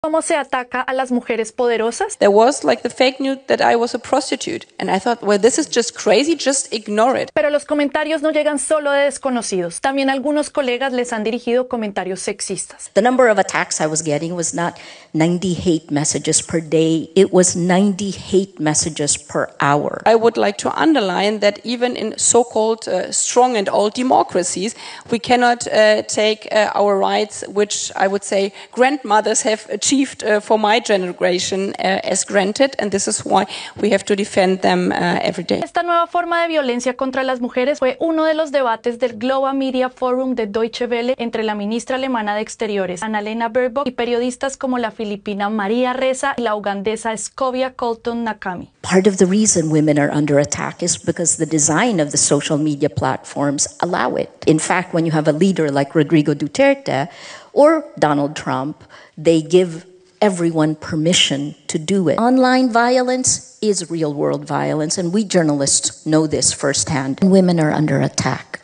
¿Cómo se ataca a las mujeres poderosas? There was like the fake news that I was a prostitute. And I thought, well, this is just crazy, just ignore it. Pero los comentarios no llegan solo de desconocidos. También algunos colegas les han dirigido comentarios sexistas. The number of attacks I was getting was not 90 hate messages per day. It was 90 hate messages per hour. I would like to underline that even in so-called strong and old democracies, we cannot take our rights, which I would say grandmothers have achieved for my generation as granted, and this is why we have to defend them every day. Esta nueva forma de violencia contra las mujeres fue uno de los debates del Global Media Forum de Deutsche Welle entre la ministra alemana de Exteriores, Annalena Baerbock, y periodistas como la filipina María Ressa y la ugandesa Scovia Colton Nakami. Part of the reason women are under attack is because the design of the social media platforms allow it. In fact, when you have a leader like Rodrigo Duterte or Donald Trump, they give everyone permission to do it. Online violence is real-world violence, and we journalists know this firsthand. Women are under attack.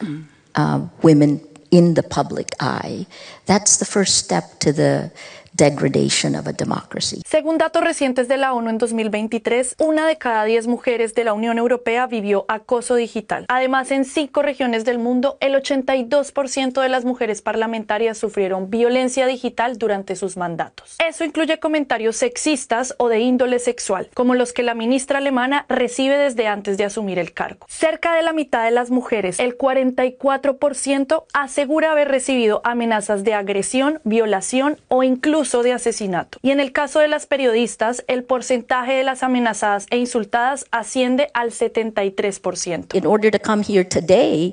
Women in the public eye. That's the first step to the degradation of a democracy. Según datos recientes de la ONU en 2023, 1 de cada 10 mujeres de la Unión Europea vivió acoso digital. Además, en 5 regiones del mundo, el 82% de las mujeres parlamentarias sufrieron violencia digital durante sus mandatos. Eso incluye comentarios sexistas o de índole sexual, como los que la ministra alemana recibe desde antes de asumir el cargo. Cerca de la mitad de las mujeres, el 44%, asegura haber recibido amenazas de agresión, violación o incluso de asesinato. Y en el caso de las periodistas, el porcentaje de las amenazadas e insultadas asciende al 73%. In order to come here today,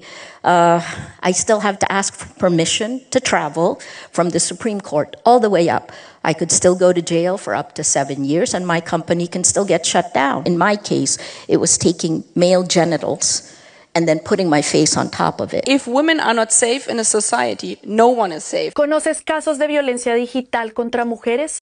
I still have to ask for permission to travel from the Supreme Court all the way up. I could still go to jail for up to 7 years and my company can still get shut down. In my case, it was taking male genitals and then putting my face on top of it. If women are not safe in a society, no one is safe. ¿Conoces casos de violencia digital contra mujeres?